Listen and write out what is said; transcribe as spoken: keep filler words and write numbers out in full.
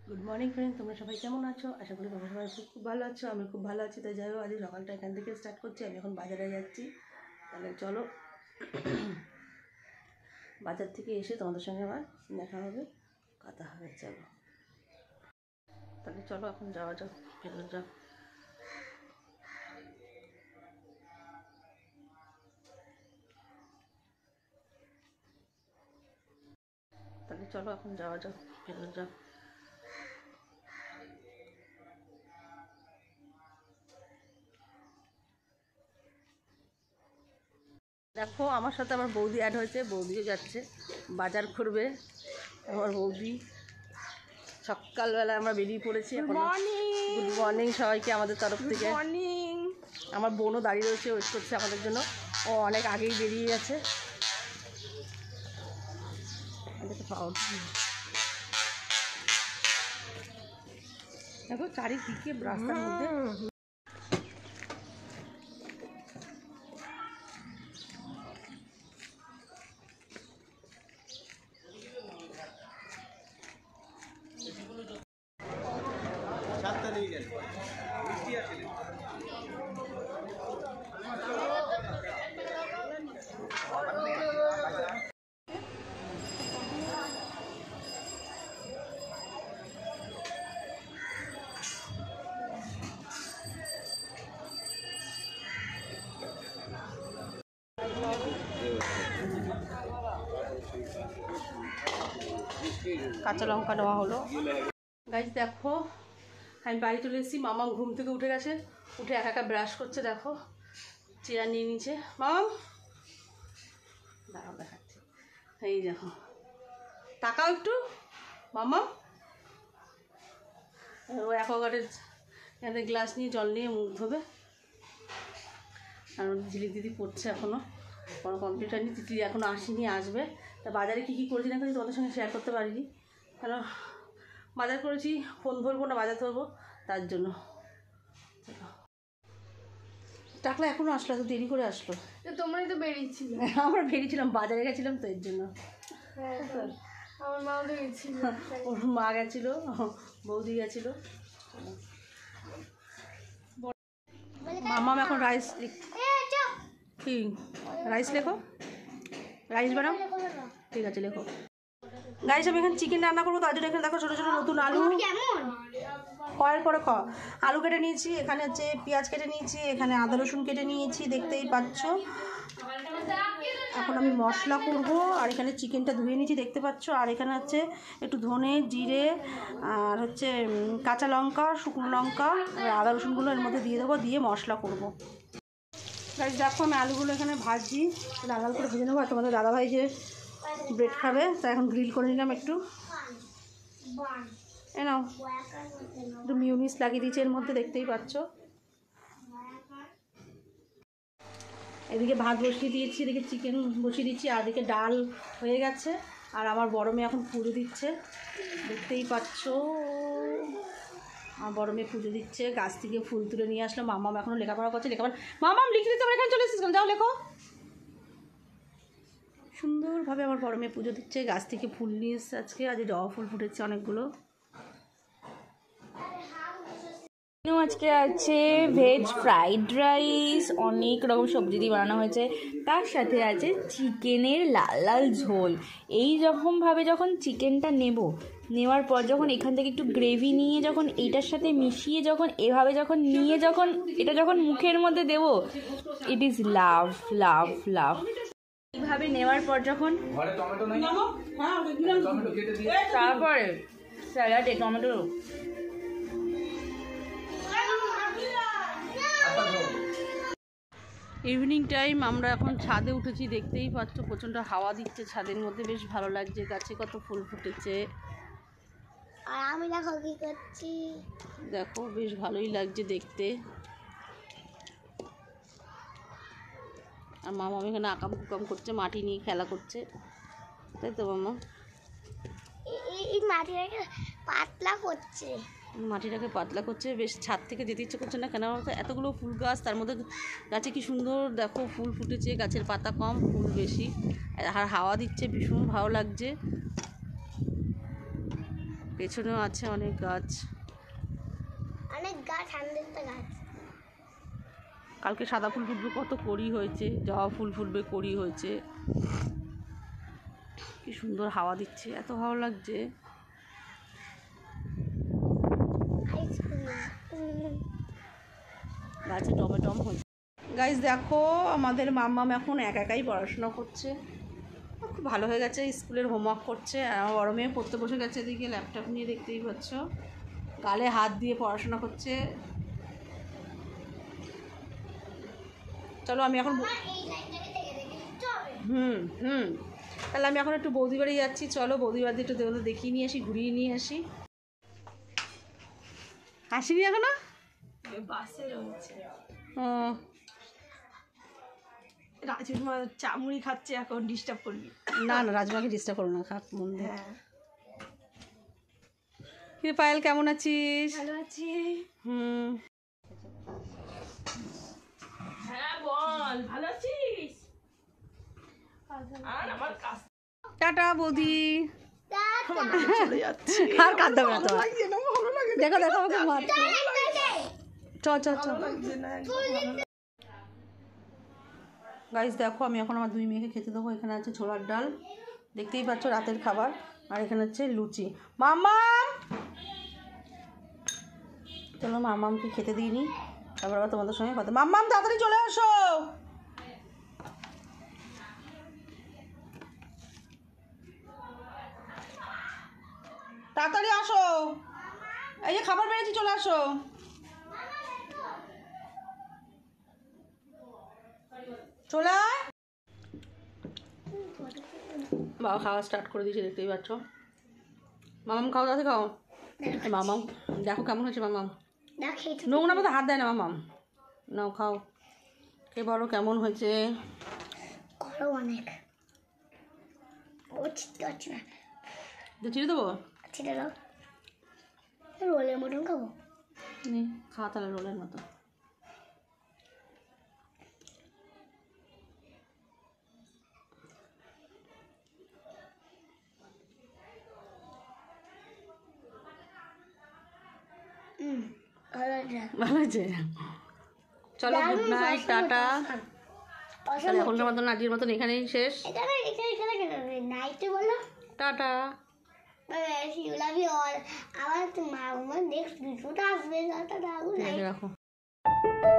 Good morning friend, তোমরা সবাই কেমন আছো? আশা করি তোমরা সবাই খুব খুব ভালো আছো। আমি খুব ভালো আছি। তাই যাই হোক, আজ সকালটা এখান থেকে স্টার্ট করছি। আমি এখন বাজারে যাচ্ছি। তাহলে চলো, বাজার থেকে এসে তোমাদের সঙ্গে আবার দেখা হবে, কথা হবে। চলো তাহলে চলো এখন যাওয়া যাক, ফেরত যাও। তাহলে চলো এখন যাওয়া যাক, ফেরত যাও। দেখো, আমার সাথে আমার বৌদি অ্যাড হয়েছে। বৌদিও যাচ্ছে, বাজার করবে। আমার বৌদি সকালবেলা আমরা বেরিয়ে পড়েছি। গুড মর্নিং সবাইকে আমাদের তরফ থেকে। মর্নিং। আমার বোনও দাঁড়িয়ে রয়েছে, ওয়েট করছে আমাদের জন্য। ও অনেক আগেই বেরিয়ে গেছে। দেখো চারিদিকে রাস্তার মধ্যে কাঁচা লঙ্কা নেওয়া হলো। গাইজ দেখো, আমি বাড়ি চলে এসেছি। মামা ঘুম থেকে উঠে গেছে, উঠে একা একা ব্রাশ করছে। দেখো চেয়ার নিয়ে নিচ্ছে। মাম দাঁড়াও, দেখাচ্ছি। এই দেখো, তাকাও একটু মামা। ও অ্যাকোয়াগার্ডের এখানে গ্লাস নিয়ে জল নিয়ে মুখ ধোবে। আর ঝিলিক দিদি পড়ছে এখনও, কোনো কম্পিউটার নিয়ে। তিতলি এখনও আসেনি, আসবে। তা বাজারে কী কী করেছি না করেছি তোমাদের সঙ্গে শেয়ার করতে পারিনি, কারণ বাজার করেছি, ফোন ধরবো না, বাজার ধরবো, তার জন্য। টাকলা এখনও আসলো, এত দেরি করে আসলো। তোমরাই তো বেরিয়েছিলে। আমরা বেরিয়েছিলাম, বাজারে গেছিলাম তো এর জন্য। আমার মাও তো গেছিল, ওর মা গেছিলো, বৌদি গেছিলো। মামাম এখন রাইস, কি রাইস লেখো, রাইস বানাও। ঠিক আছে, লেখো। গাইস, আমি এখানে চিকেন রান্না করবো, তার জন্য এখানে দেখো ছোটো ছোটো নতুন আলু, কয়ের পরে খ আলু কেটে নিয়েছি। এখানে হচ্ছে পেঁয়াজ কেটে নিয়েছি, এখানে আদা রসুন কেটে নিয়েছি, দেখতেই পাচ্ছ। এখন আমি মশলা করব। আর এখানে চিকেনটা ধুয়ে নিয়েছি, দেখতে পাচ্ছ। আর এখানে হচ্ছে একটু ধনে জিরে আর হচ্ছে কাঁচা লঙ্কা, শুকনো লঙ্কা, আদা রসুনগুলো এর মধ্যে দিয়ে দেবো, দিয়ে মশলা করব। গাইস দেখো, আমি আলুগুলো এখানে ভাজছি, লাল লাল করে ভেজে নেবো। আর তোমাদের দাদাভাই যে ব্রেড খাবে, তাই এখন গ্রিল করে নিলাম একটু। এ নাও, একটু মিউনিস লাগিয়ে দিয়েছি এর মধ্যে, দেখতেই পাচ্ছ। এদিকে ভাত বসিয়ে দিয়েছি, এদিকে চিকেন বসিয়ে দিচ্ছি, আর এদিকে ডাল হয়ে গেছে। আর আমার বড় মেয়ে এখন পুজো দিচ্ছে, দেখতেই পাচ্ছ। আমার বড় মেয়ে পুজো দিচ্ছে, গাছ থেকে ফুল তুলে নিয়ে আসলো। মামাম এখনও লেখাপড়া করছে, লেখাপড়া। মামাম লিখলি তো, এখানে চলে এসেছিলাম, যাও লেখো। সুন্দরভাবে আমার বড় মেয়ে পুজো দিচ্ছে, গাছ থেকে ফুল নিয়ে এসছে আজকে। আজ জবা ফুল ফুটেছে অনেকগুলো। আজকে আছে ভেজ ফ্রাইড রাইস, অনেক রকম সবজি দিয়ে বানানো হয়েছে। তার সাথে আছে চিকেনের লাল লাল ঝোল। এই রকমভাবে যখন চিকেনটা নেব, নেওয়ার পর যখন এখান থেকে একটু গ্রেভি নিয়ে যখন এইটার সাথে মিশিয়ে যখন এভাবে যখন নিয়ে যখন এটা যখন মুখের মধ্যে দেব, ইট ইজ লাভ লাভ লাভ। এইভাবে নেওয়ার পর যখন তারপরে স্যালাডে টমেটো। ইভিনিং টাইম, আমরা এখন ছাদে উঠেছি, দেখতেই পাচ্ছ। প্রচণ্ড হাওয়া দিচ্ছে ছাদের মধ্যে, বেশ ভালো লাগছে। গাছে কত ফুল ফুটেছে, আর আমি দেখো কি করছি। দেখো বেশ ভালোই লাগছে দেখতে। আর মামা এখানে আকাম কুকাম করছে, মাটি নিয়ে খেলা করছে, তাই তো মামা? এই মাটিটাকে পাতলা করছে, মাটিটাকে পাতলা করছে। বেশ ছাদ থেকে যেতে ইচ্ছে করছে না, কেন বলতো? এতগুলো ফুল গাছ, তার মধ্যে গাছে কি সুন্দর দেখো ফুল ফুটেছে। গাছের পাতা কম, ফুল বেশি, আর হাওয়া দিচ্ছে, ভীষণ ভালো লাগছে। পেছনেও আছে অনেক গাছ, অনেক গাছ, হান্ড্রেডটা গাছ। কালকে সাদা ফুল ফুটবে, কত কড়ি হয়েছে, জবা ফুল ফুটবে, কড়ি হয়েছে। কি সুন্দর হাওয়া দিচ্ছে, এত ভালো লাগছে। গাছে টমেটম হয়েছে। গাইস দেখো আমাদের মাম্মাম এখন একা একাই পড়াশোনা করছে, খুব ভালো হয়ে গেছে। স্কুলের হোমওয়ার্ক করছে, আর আমার বড় মেয়ে পড়তে বসে গেছে এদিকে ল্যাপটপ নিয়ে, দেখতেই পাচ্ছ গালে হাত দিয়ে পড়াশোনা করছে। চলো আমি এখন হুম হুম তাহলে আমি এখন একটু বৌদি বাড়ি যাচ্ছি। চলো বৌদি বাড়ি একটু তোমাদের দেখিয়ে নিয়ে আসি, ঘুরিয়ে নিয়ে আসি। আসিনি এখনো? বাসে রয়েছে। ও রাজুমা চামুড়ি খাচ্ছে, এখন ডিস্টার্ব করবি না না, রাজমাকে ডিস্টার্ব করো না, খাক মন দিয়ে। হ্যাঁ কি পায়েল, কেমন আছিস? ভালো আছি। হুম হ্যাঁ বল, ভালো আছিস? আর আমার কাজ টাটা বৌদি। চলে যাচ্ছে। আর কাঁদতে হবে না তোমার, দেখো দেখো আমাকে মারছে। চ চ চ গাইস দেখো আমি এখন আমার দুই মেয়েকে খেতে দেবো। এখানে আছে ছোলার ডাল, দেখতেই পাচ্ছ রাতের খাবার, আর এখানে হচ্ছে লুচি। মাম্মাম চলো মাম্মামকে খেতে দিইনি, তারপর আবার তোমাদের সঙ্গে কথা। মাম্মাম তাড়াতাড়ি চলে আসো, তাড়াতাড়ি আসো, এই যে খাবার বেড়েছি, চলে আসো। চলে আয়। বাবা খাওয়া স্টার্ট করে দিয়েছে, দেখতেই পাচ্ছ। মামাম খাও, তাতে খাও। মামাম দেখো কেমন হয়েছে মামাম, নোংরা মতো হাত দেয় না মামাম। নাও খাও, কে বলো কেমন হয়েছে। অনেক ও ছিটতে পারছি না, ছিঁড়ে দেবো, ছিটে দাও। রোলের মতন খাবো, নে খা তাহলে রোলের মতো। ভালো হয়েছে। চলো গুড নাইট, টাটা। তাহলে এখনকার মতন আজকের মতন এখানেই শেষ। নাইটে বলো টাটা। Love you all. আবার তোমার নেক্সট ভিডিওটা আসবে, টাটা। রাখো।